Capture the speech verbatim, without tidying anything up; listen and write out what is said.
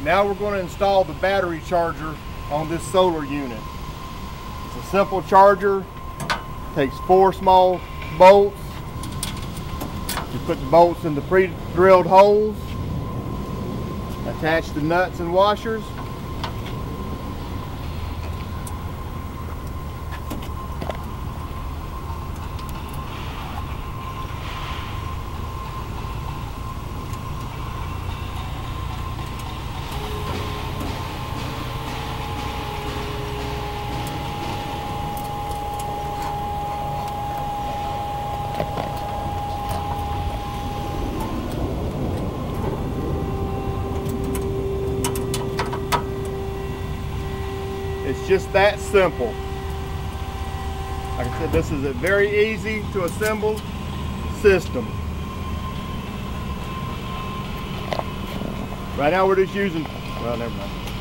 Now we're going to install the battery charger on this solar unit. It's a simple charger. Takes four small bolts. You put the bolts in the pre-drilled holes. Attach the nuts and washers. It's just that simple. Like I said, this is a very easy to assemble system. Right now we're just using, well, never mind.